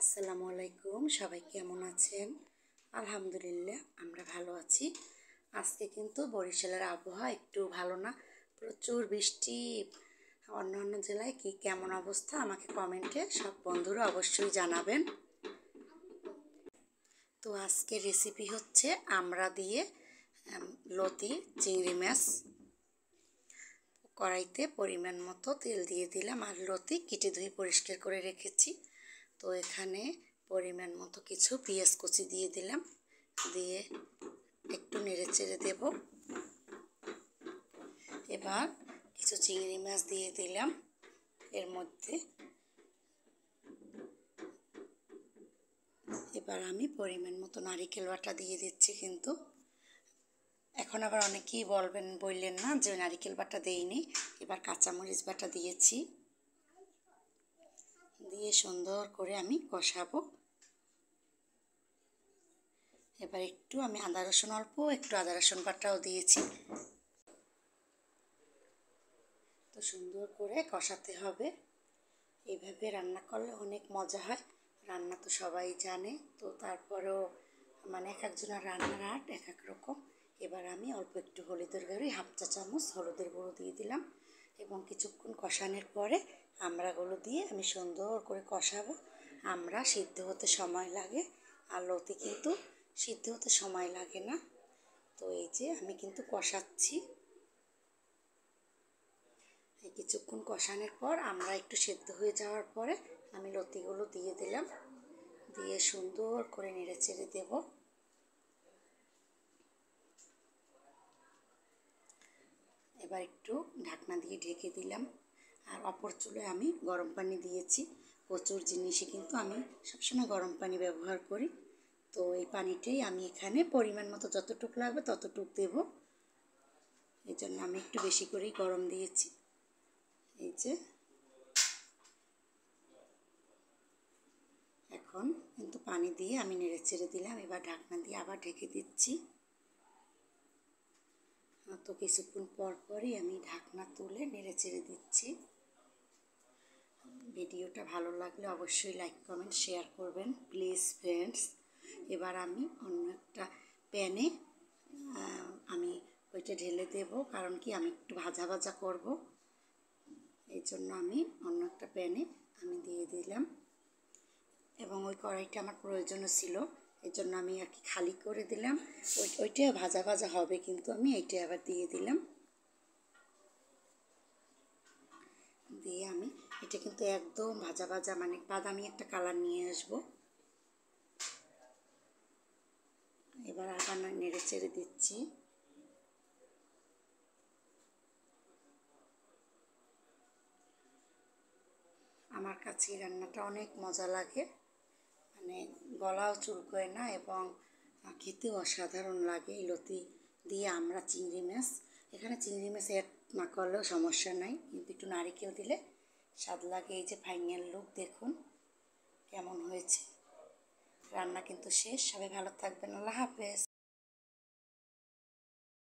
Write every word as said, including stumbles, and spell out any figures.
আসসালামু আলাইকুম, সবাই কেমন আছেন? আলহামদুলিল্লাহ আমরা ভালো আছি। আজকে কিন্তু বরিশালের আবহাওয়া একটু ভালো না, প্রচুর বৃষ্টি। অন্য অন্য জেলায় কি কেমন অবস্থা আমাকে কমেন্টে সব বন্ধুরা অবশ্যই জানাবেন। তো আজকের রেসিপি হচ্ছে আমরা দিয়ে লতি চিংড়ি মাছ। কড়াইতে পরিমাণ মতো তেল দিয়ে দিলাম আর লতি কেটে ধুয়ে পরিষ্কার করে রেখেছি। তো এখানে পরিমাণ মতো কিছু পেঁয়াজ কুচি দিয়ে দিলাম, দিয়ে একটু নেড়ে চেড়ে দেব। এবার কিছু চিংড়ি মাছ দিয়ে দিলাম এর মধ্যে। এবার আমি পরিমাণ মতো নারিকেল বাটা দিয়ে দিচ্ছি। কিন্তু এখন আবার অনেকেই বলবেন বললেন না যে নারিকেল বাটা দেইনি, এবার কাঁচামরিচ বাটা দিয়েছি, দিয়ে সুন্দর করে আমি কষাবো। এবার একটু আমি আদা রসুন অল্প একটু আদা রসুন বাটাও দিয়েছি। তো সুন্দর করে কষাতে হবে। এইভাবে রান্না করলে অনেক মজা হয়। রান্না তো সবাই জানে, তো তারপরেও মানে এক একজনের রান্নার আর্ট এক এক রকম। এবার আমি অল্প একটু হলুদের গুঁড়ো, হাফ চা চামচ হলুদের গুঁড়ো দিয়ে দিলাম এবং কিছুক্ষণ কষানোর পরে আমড়াগুলো দিয়ে আমি সুন্দর করে কষাবো। আমরা সিদ্ধ হতে সময় লাগে, আর লতি কিন্তু সিদ্ধ হতে সময় লাগে না। তো এই যে আমি কিন্তু কষাচ্ছি। কিছুক্ষণ কষানোর পর আমরা একটু সেদ্ধ হয়ে যাওয়ার পরে আমি লতিগুলো দিয়ে দিলাম, দিয়ে সুন্দর করে নেড়ে চেড়ে দেব। এবার একটু ঢাকনা দিয়ে ঢেকে দিলাম। আর অপর চুলায় আমি গরম পানি দিয়েছি। প্রচুর জিনিসই কিন্তু আমি সবসময় গরম পানি ব্যবহার করি। তো এই পানিটাই আমি এখানে পরিমাণ মতো যতটুকু লাগবে ততটুকু দেব। এই জন্য আমি একটু বেশি করেই গরম দিয়েছি। এই যে এখন কিন্তু পানি দিয়ে আমি নেড়ে চেড়ে দিলাম। এবার ঢাকনা দিয়ে আবার ঢেকে দিচ্ছি। তো কিছুক্ষণ পর পরই আমি ঢাকনা তুলে নেড়ে চেড়ে দিচ্ছি। ভিডিওটা ভালো লাগলে অবশ্যই লাইক কমেন্ট শেয়ার করবেন প্লিজ ফ্রেন্ডস। এবার আমি অন্য একটা প্যানে আমি ওইটা ঢেলে দেব, কারণ কি আমি একটু ভাজা ভাজা করব। এই জন্য আমি অন্য একটা প্যানে আমি দিয়ে দিলাম এবং ওই কড়াইটা আমার প্রয়োজনও ছিল, এই জন্য আমি আর কি খালি করে দিলাম। ওই ওইটা ভাজা ভাজা হবে, কিন্তু আমি এইটা আবার দিয়ে দিলাম। দিয়ে আমি এটা কিন্তু একদম ভাজা ভাজা মানে বাদামি একটা কালার নিয়ে আসব। এবার আবার নেড়ে চেড়ে দিচ্ছি। আমার কাছে এই রান্নাটা অনেক মজা লাগে, মানে গলাও চুলকোয় না এবং খেতেও অসাধারণ লাগে। এই লতি দিয়ে আমরা চিংড়ি মাছ, এখানে চিংড়ি মাছ অ্যাড না করলেও সমস্যা নাই, কিন্তু একটু নারিকেল দিলে স্বাদ লাগে। এই যে ফাইনাল লুক দেখুন কেমন হয়েছে। রান্না কিন্তু শেষ। সবাই ভালো থাকবেন। আল্লাহ হাফেজ।